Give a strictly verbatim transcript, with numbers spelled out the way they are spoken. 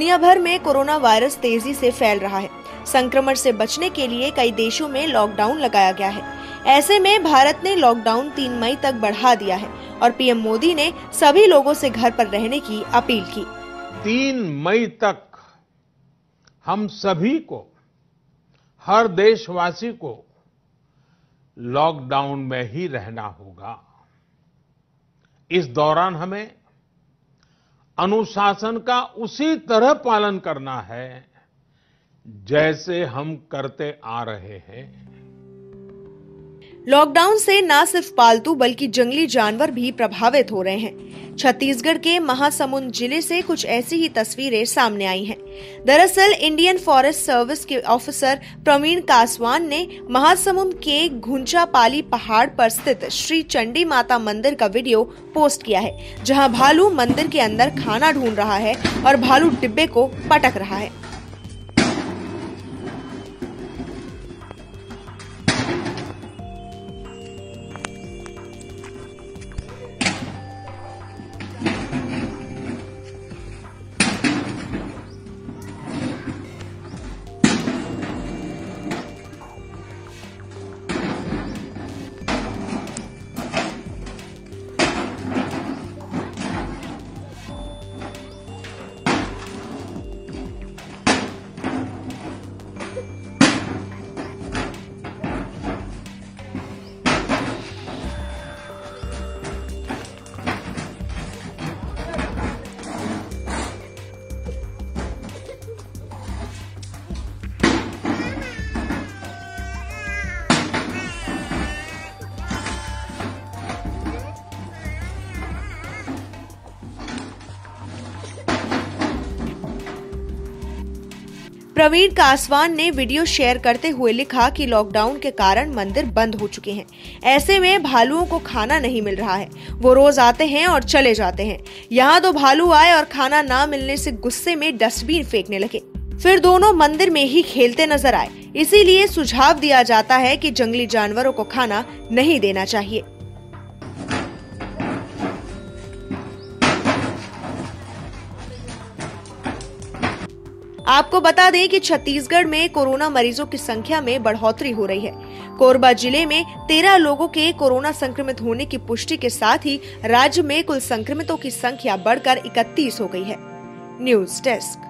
दुनिया भर में कोरोना वायरस तेजी से फैल रहा है। संक्रमण से बचने के लिए कई देशों में लॉकडाउन लगाया गया है। ऐसे में भारत ने लॉकडाउन तीन मई तक बढ़ा दिया है और पीएम मोदी ने सभी लोगों से घर पर रहने की अपील की। तीन मई तक हम सभी को, हर देशवासी को लॉकडाउन में ही रहना होगा। इस दौरान हमें अनुशासन का उसी तरह पालन करना है जैसे हम करते आ रहे हैं। लॉकडाउन से न सिर्फ पालतू बल्कि जंगली जानवर भी प्रभावित हो रहे हैं। छत्तीसगढ़ के महासमुंद जिले से कुछ ऐसी ही तस्वीरें सामने आई हैं। दरअसल इंडियन फॉरेस्ट सर्विस के ऑफिसर प्रवीण कासवान ने महासमुंद के घुंचापाली पहाड़ पर स्थित श्री चंडी माता मंदिर का वीडियो पोस्ट किया है, जहां भालू मंदिर के अंदर खाना ढूंढ रहा है और भालू डिब्बे को पटक रहा है। प्रवीण कासवान ने वीडियो शेयर करते हुए लिखा कि लॉकडाउन के कारण मंदिर बंद हो चुके हैं। ऐसे में भालुओं को खाना नहीं मिल रहा है। वो रोज आते हैं और चले जाते हैं। यहाँ तो भालू आए और खाना ना मिलने से गुस्से में डस्टबिन फेंकने लगे। फिर दोनों मंदिर में ही खेलते नजर आए। इसीलिए सुझाव दिया जाता है कि जंगली जानवरों को खाना नहीं देना चाहिए। आपको बता दें कि छत्तीसगढ़ में कोरोना मरीजों की संख्या में बढ़ोतरी हो रही है। कोरबा जिले में तेरह लोगों के कोरोना संक्रमित होने की पुष्टि के साथ ही राज्य में कुल संक्रमितों की संख्या बढ़कर इकतीस हो गई है। News desk.